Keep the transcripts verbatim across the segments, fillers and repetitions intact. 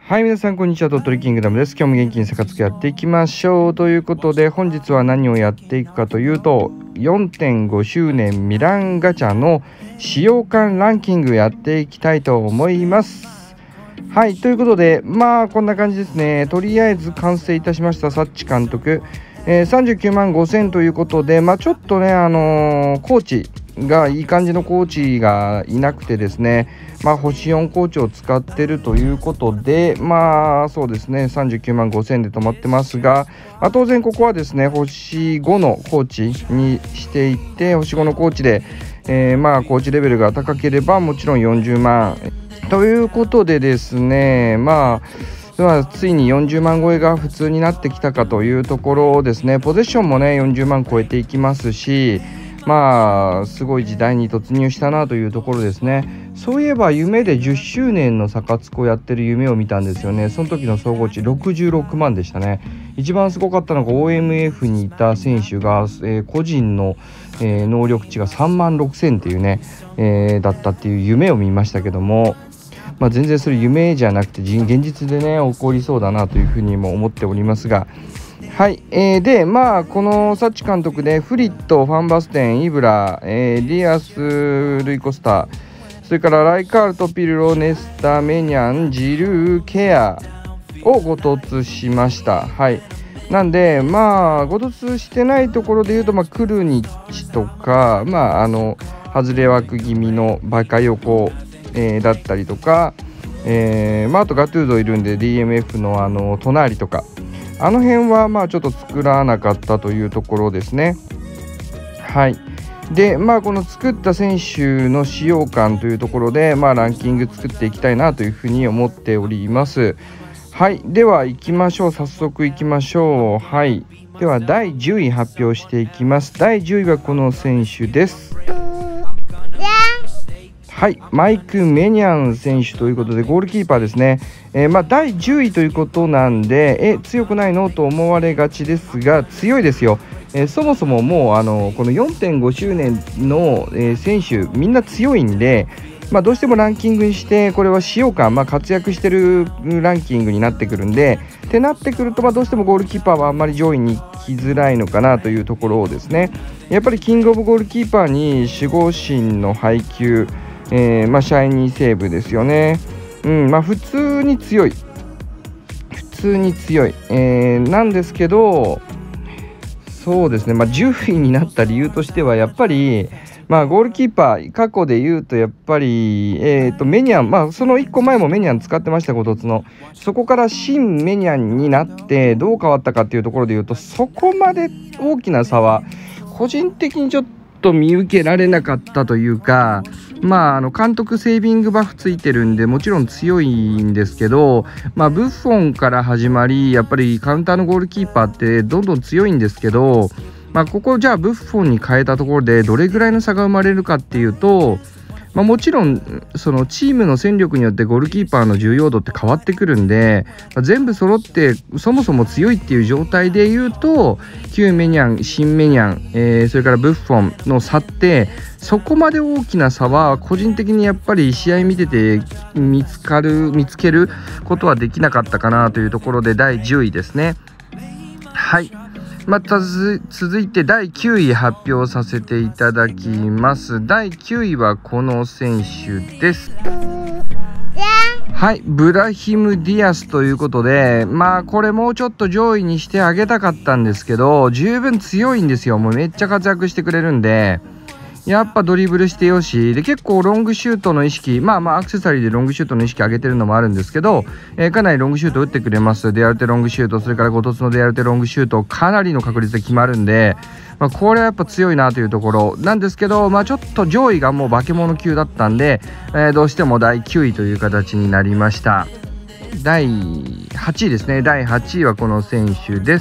はい、皆さんこんにちは。鳥取キングダムです。今日も元気にサカツクやっていきましょうということで、本日は何をやっていくかというと よんてんご 周年ミランガチャの使用感ランキングやっていきたいと思います。はい、ということで、まあこんな感じですね。とりあえず完成いたしました。サッチ監督、えー、さんじゅうきゅうまんごせんということで、まあちょっとね、あのー、コーチがいい感じのコーチがいなくてですね、まあ星よんコーチを使ってるということで、まあそうですね、さんじゅうきゅうまんごせんで止まってますが、まあ、当然ここはですね、星ごのコーチにしていって、星ごのコーチで、えー、まあコーチレベルが高ければもちろんよんじゅうまんということでですね、まあまあ、ついによんじゅうまん超えが普通になってきたかというところですね。ポゼッションもねよんじゅうまん超えていきますし、まあすごい時代に突入したなというところですね。そういえば夢でじゅっしゅうねんのサカツクをやってる夢を見たんですよね。その時の総合値ろくじゅうろくまんでしたね。一番すごかったのが オーエムエフ にいた選手が、えー、個人の、えー、能力値がさんまんろくせんっていうね、えー、だったっていう夢を見ましたけども、まあ、全然それ夢じゃなくて現実でね起こりそうだなというふうにも思っておりますが、はい、えー、でまあこのサッチ監督でフリット、ファンバステン、イブラ、えー、ディアス・ルイコスタ、それからライカールト、ピルロ、ネスタ、メニャン、ジルー、ケアをご突しました。はい、なんでまあご突してないところでいうと、まあ、クルニッチとか、まああの外れ枠気味のバカ横、えー、だったりとか、えーまあ、あとガトゥーゾいるんで ディーエムエフ のあの隣とか、あの辺はまあちょっと作らなかったというところですね。はい。でまあこの作った選手の使用感というところで、まあランキング作っていきたいなというふうに思っております。はい、では行きましょう。早速行きましょう。はい、ではだいじゅうい発表していきます。だいじゅういはこの選手です。はい、マイク・メニャン選手ということでゴールキーパーですね。えー、まあだいじゅういということなんで、え強くないのと思われがちですが強いですよ。えー、そもそももうあのこの よんてんご 周年の、えー、選手みんな強いんで、まあ、どうしてもランキングにしてこれは使用感、まあ、活躍してるランキングになってくるんでってなってくると、まあ、どうしてもゴールキーパーはあんまり上位に来づらいのかなというところをですね、やっぱりキングオブゴールキーパーに守護神の配球、えーまあ、シャイニーセーブですよね。うんまあ、普通に強い普通に強い、えー、なんですけど、そうですね、まあ、じゅういになった理由としてはやっぱり、まあ、ゴールキーパー過去で言うとやっぱり、えー、とメニャン、まあ、そのいっこまえもメニャン使ってましたごとつの、そこから新メニャンになってどう変わったかっていうところで言うと、そこまで大きな差は個人的にちょっと見受けられなかったというか、まあ、あの監督セービングバフついてるんでもちろん強いんですけど、まあ、ブッフォンから始まりやっぱりカウンターのゴールキーパーってどんどん強いんですけど、まあ、ここじゃあブッフォンに変えたところでどれぐらいの差が生まれるかっていうと、まあ、もちろんそのチームの戦力によってゴールキーパーの重要度って変わってくるんで、まあ、全部揃ってそもそも強いっていう状態で言うと旧メニャン、新メニャン、えー、それからブッフォンの差ってそこまで大きな差は個人的にやっぱり試合見てて見つかる見つけることはできなかったかなというところでだいじゅういですね。はい、また続いてだいきゅうい発表させていただきます。だいきゅういはこの選手です。はい、ブラヒム・ディアスということで、まあこれもうちょっと上位にしてあげたかったんですけど、十分強いんですよ。もうめっちゃ活躍してくれるんで、やっぱドリブルしてよしで、結構ロングシュートの意識、まあまあアクセサリーでロングシュートの意識上げてるのもあるんですけど、えー、かなりロングシュート打ってくれます。デアルテロングシュート、それからゴトツのデアルテロングシュートかなりの確率で決まるんで、まあ、これはやっぱ強いなというところなんですけど、まあちょっと上位がもう化け物級だったんで、えー、どうしてもだいきゅういという形になりました。だいはちいですね。だいはちいはこの選手です。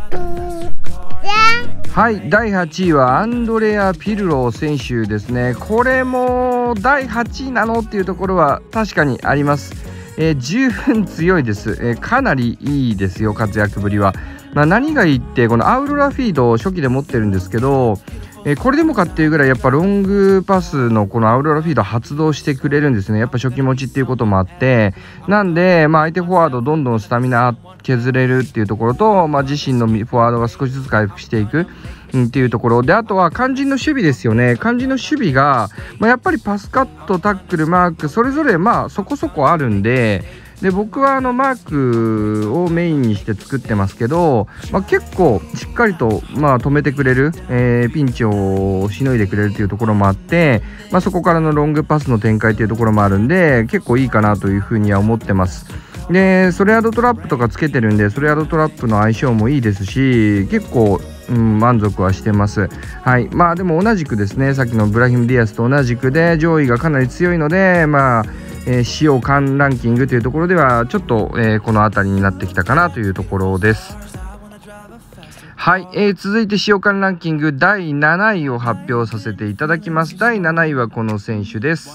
はい、だいはちいはアンドレア・ピルロ選手ですね。これもだいはちいなのっていうところは確かにあります。えー、十分強いです、えー、かなりいいですよ、活躍ぶりは。まあ、何がいいってこのアウロラフィードを初期で持ってるんですけど、 えー、これでもかっていうぐらいやっぱロングパスのこのアウロラフィード発動してくれるんですね。やっぱ初期持ちっていうこともあって、なんで、まあ、相手フォワードどんどんスタミナ削れるっていうところと、まあ、自身のフォワードが少しずつ回復していく、うん、っていうところで、あとは肝心の守備ですよね。肝心の守備が、まあ、やっぱりパスカット、タックル、マークそれぞれまあそこそこあるんで、で僕はあのマークをメインにして作ってますけど、まあ、結構しっかりとまあ止めてくれる、えー、ピンチをしのいでくれるというところもあって、まあ、そこからのロングパスの展開というところもあるんで、結構いいかなというふうには思ってます。でソレアドトラップとかつけてるんで、ソレアドトラップの相性もいいですし、結構、うん、満足はしてます。はい、まあでも同じくですね、さっきのブラヒム・ディアスと同じくで上位がかなり強いので、まあえー、使用感ランキングというところではちょっと、えー、この辺りになってきたかなというところです。はい、えー、続いて使用感ランキングだいなないを発表させていただきます。だいなないはこの選手です。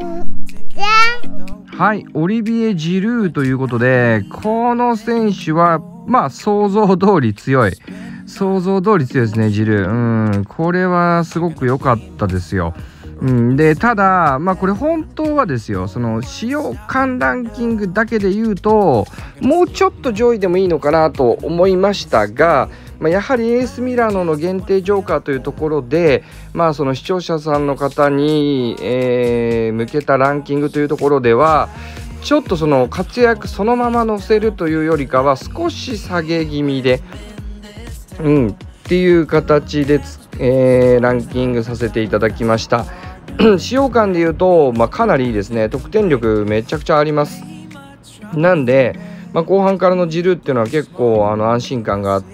はい、オリビエ・ジルーということで、この選手はまあ想像通り強い想像通り強いですね。ジルー、うん、これはすごく良かったですよ。うん、でただ、まあ、これ本当はですよ、その使用感ランキングだけで言うともうちょっと上位でもいいのかなと思いましたが、まあ、やはりエースミラノの限定ジョーカーというところで、まあ、その視聴者さんの方に、えー、向けたランキングというところではちょっとその活躍そのまま載せるというよりかは少し下げ気味で、うん、っていう形で、えー、ランキングさせていただきました。使用感でいうと、まあ、かなりいいですね。得点力めちゃくちゃあります。なんで、まあ、後半からのジルーっていうのは結構あの安心感があって、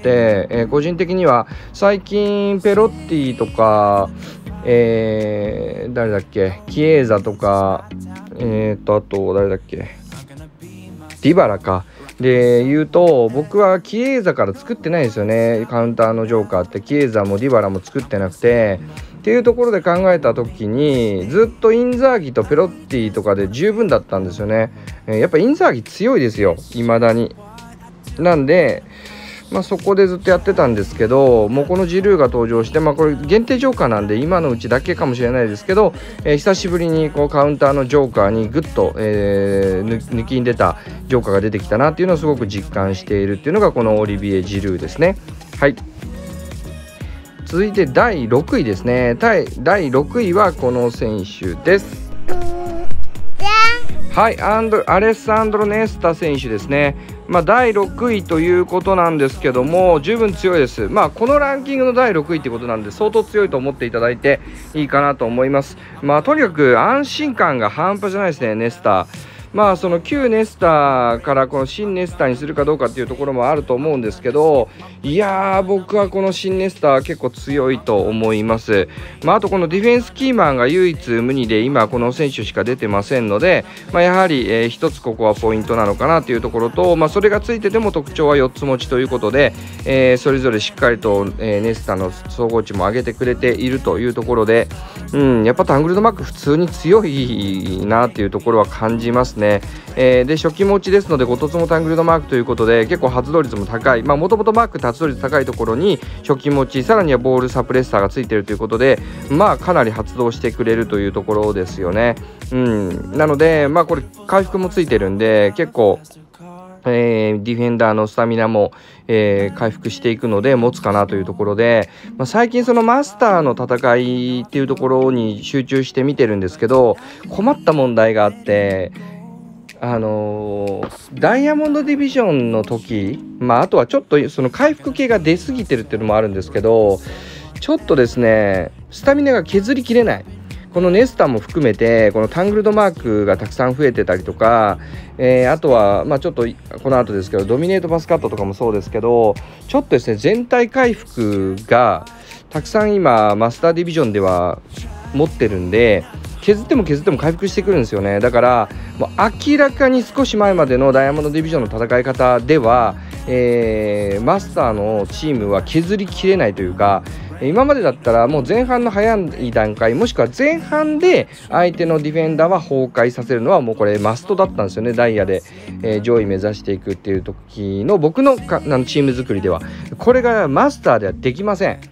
えー、個人的には最近ペロッティとか、えー、誰だっけキエーザとか、えー、とあと誰だっけディバラかで言うと、僕はキエーザから作ってないですよね。カウンターのジョーカーってキエーザもディバラも作ってなくてっていうところで考えた時に、ずっとインザーギとペロッティとかで十分だったんですよね。えー、やっぱインザーギ強いですよ、未だに。なんでまあ、そこでずっとやってたんですけど、もうこのジルーが登場して、まあ、これ限定ジョーカーなんで今のうちだけかもしれないですけど、えー、久しぶりにこうカウンターのジョーカーにグッと、えー、抜きに出たジョーカーが出てきたなっていうのをすごく実感しているっていうのがこのオリビエ・ジルーですね。はい、続いてだいろくいですね。だいろくいはこの選手です。はい、アンドアレッサンドロ・ネスタ選手ですね。まあ、だいろくいということなんですけども、十分強いです。まあ、このランキングのだいろくいってことなんで相当強いと思っていただいていいかなと思います。まあ、とにかく安心感が半端じゃないですね、ネスタ。まあその旧ネスタからこの新ネスタにするかどうかっていうところもあると思うんですけど、いやー僕はこの新ネスタ結構強いと思います。まあ、あとこのディフェンスキーマンが唯一無二で今この選手しか出てませんので、まあ、やはり、えー、一つここはポイントなのかなというところと、まあ、それがついてても特徴はよっつ持ちということで、えー、それぞれしっかりと、えー、ネスタの総合値も上げてくれているというところで、うん、やっぱタングルドマーク普通に強いなっていうところは感じますね。えー、で初期持ちですのでご凸もタングルドマークということで結構発動率も高い、まあもともとマークって発動率高いところに初期持ち、さらにはボールサプレッサーがついているということで、まあかなり発動してくれるというところですよね。うん、なのでまあこれ回復もついてるんで結構えー、ディフェンダーのスタミナも、えー、回復していくので持つかなというところで、まあ、最近そのマスターの戦いっていうところに集中して見てるんですけど、困った問題があって、あのー、ダイヤモンドディビジョンの時、まあ、あとはちょっとその回復系が出過ぎてるっていうのもあるんですけど、ちょっとですねスタミナが削りきれない。このネスタも含めてこのタングルドマークがたくさん増えてたりとか、えー、あとはまあちょっとこの後ですけどドミネートパスカットとかもそうですけど、ちょっとですね全体回復がたくさん今マスターディビジョンでは持ってるんで、削っても削っても回復してくるんですよね。だからもう明らかに少し前までのダイヤモンドディビジョンの戦い方では、えー、マスターのチームは削りきれないというか、今までだったらもう前半の早い段階もしくは前半で相手のディフェンダーは崩壊させるのはもうこれマストだったんですよね。ダイヤで、えー、上位目指していくっていう時の僕のかあのチーム作りではこれがマスターではできません。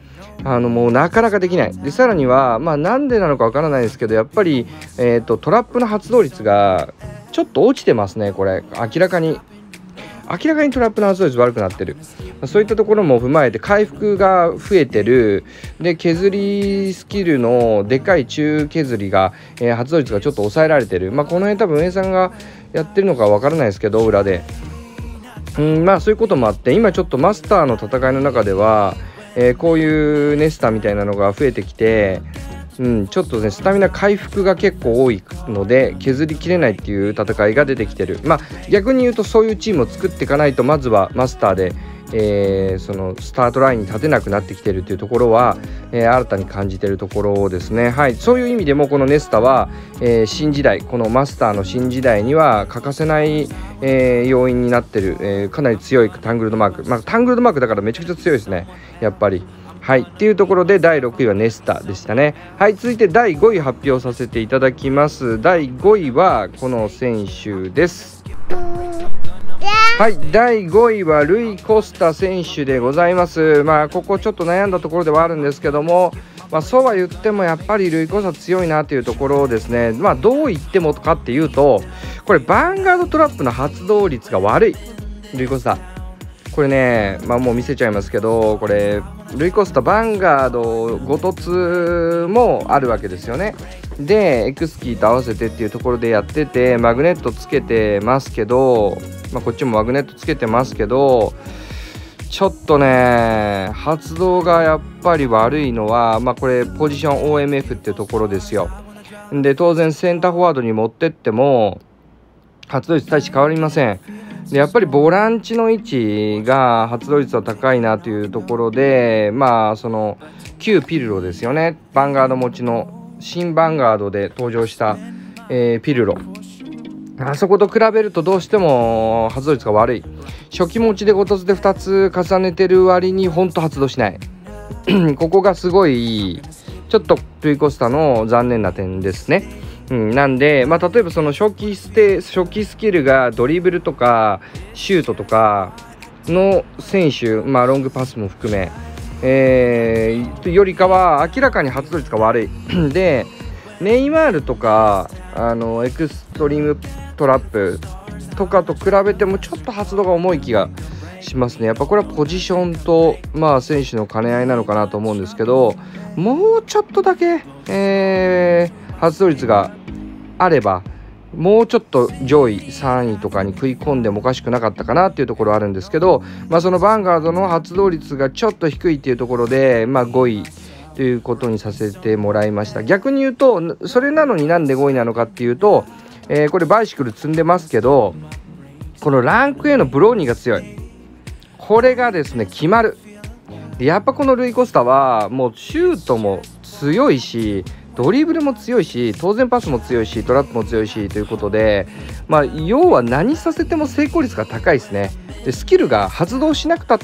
あのもうなかなかできない。でさらにはまあなんでなのかわからないですけど、やっぱり、えーと、トラップの発動率がちょっと落ちてますね。これ明らかに明らかにトラップの発動率悪くなってる。そういったところも踏まえて回復が増えてる。で削りスキルのでかい中削りが、えー、発動率がちょっと抑えられてる。まあこの辺多分運営さんがやってるのかわからないですけど、裏でうんまあそういうこともあって、今ちょっとマスターの戦いの中ではえー、こういうネスタみたいなのが増えてきて、うん、ちょっとねスタミナ回復が結構多いので削りきれないっていう戦いが出てきてる。まあ逆に言うとそういうチームを作っていかないとまずはマスターで、えー、そのスタートラインに立てなくなってきてるっていうところは、えー、新たに感じてるところですね。はい、そういう意味でもこのネスタは、えー、新時代、このマスターの新時代には欠かせない、えー、要因になってる、えー、かなり強いタングルドマーク、まあ、タングルドマークだからめちゃくちゃ強いですねやっぱり。はいっていうところでだいろくいはネスタでしたね。はい、続いてだいごい発表させていただきます。だいごいはこの選手です。はい、だいごいはルイ・コスタ選手でございます。まあここちょっと悩んだところではあるんですけども、まあ、そうは言ってもやっぱりルイ・コスタ強いなというところですね。まあどう言ってもかっていうと、これバンガードトラップの発動率が悪いルイ・コスタ。これね、まあもう見せちゃいますけど、これルイ・コスタバンガードご凸もあるわけですよね。でエクスキーと合わせてっていうところでやってて、マグネットつけてますけど、まあ、こっちもマグネットつけてますけど、ちょっとね発動がやっぱり悪いのは、まあこれポジション オーエムエフ っていうところですよ。で当然センターフォワードに持ってっても発動率大して変わりません。でやっぱりボランチの位置が発動率は高いなというところで、まあその旧ピルロですよね。ヴァンガード持ちの新ヴァンガードで登場した、えー、ピルロ、あそこと比べるとどうしても発動率が悪い。初期持ちでご凸でふたつ重ねてる割にほんと発動しないここがすごいちょっとルイ・コスタの残念な点ですね。うん、なんで、まあ、例えばその初期ステ初期スキルがドリブルとかシュートとかの選手、まあ、ロングパスも含め、えー、よりかは明らかに発動率が悪いでネイマールとかあのエクストリームトラップとかと比べてもちょっと発動が重い気がしますね。やっぱこれはポジションと、まあ、選手の兼ね合いなのかなと思うんですけど、もうちょっとだけ、えー発動率があればもうちょっと上位さんいとかに食い込んでもおかしくなかったかなっていうところはあるんですけど、まあ、そのヴァンガードの発動率がちょっと低いっていうところで、まあ、ごいということにさせてもらいました。逆に言うとそれなのになんでごいなのかっていうと、えー、これバイシクル積んでますけど、このランク A のブローニーが強い。これがですね決まる。やっぱこのルイ・コスタはもうシュートも強いしドリブルも強いし当然パスも強いしトラップも強いしということで、まあ要は何させても成功率が高いですね。でスキルが発動しなくたって、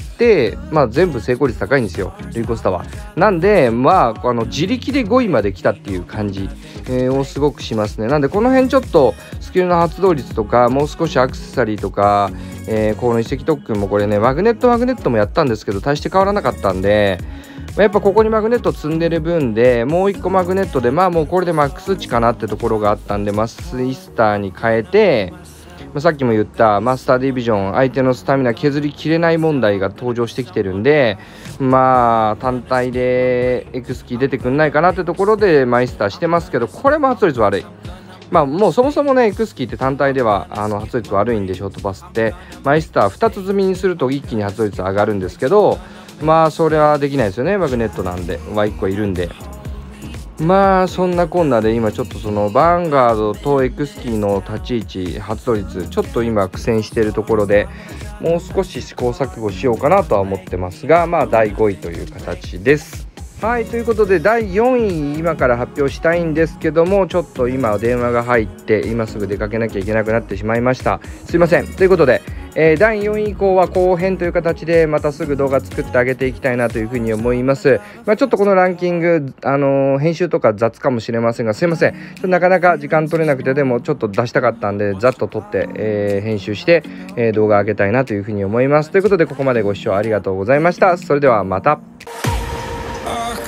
まあ、全部成功率高いんですよルイ・コスタは。なんでまああの自力でごいまで来たっていう感じ、えー、をすごくしますね。なんでこの辺ちょっとスキルの発動率とかもう少しアクセサリーとか、えー、この移籍特訓もこれねマグネットマグネットもやったんですけど大して変わらなかったんで、やっぱここにマグネット積んでる分でもういっこマグネットでまあもうこれでマックス値かなってところがあったんでマスイスターに変えて、まあ、さっきも言ったマスターディビジョン相手のスタミナ削りきれない問題が登場してきてるんで、まあ単体でエクスキー出てくんないかなってところでマイスターしてますけど、これも発動率悪い。まあもうそもそもねエクスキーって単体ではあの発動率悪いんでショートパスってマイスターふたつ積みにすると一気に発動率上がるんですけど、まあそれはできないですよねマグネットなんではいっこいるんで。まあそんなこんなで今ちょっとそのヴァンガードとエクスキーの立ち位置発動率ちょっと今苦戦しているところでもう少し試行錯誤しようかなとは思ってますが、まあだいごいという形です。はいということでだいよんい今から発表したいんですけども、ちょっと今電話が入って今すぐ出かけなきゃいけなくなってしまいました。すいません。ということで、えー、だいよんい以降は後編という形でまたすぐ動画作ってあげていきたいなというふうに思います。まあ、ちょっとこのランキング、あのー、編集とか雑かもしれませんがすいません。ちょっとなかなか時間取れなくてでもちょっと出したかったんでざっと撮って、えー、編集して、えー、動画上げたいなというふうに思います。ということでここまでご視聴ありがとうございました。それではまた。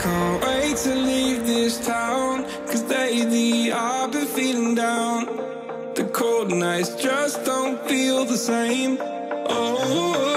nights just don't feel the same. Oh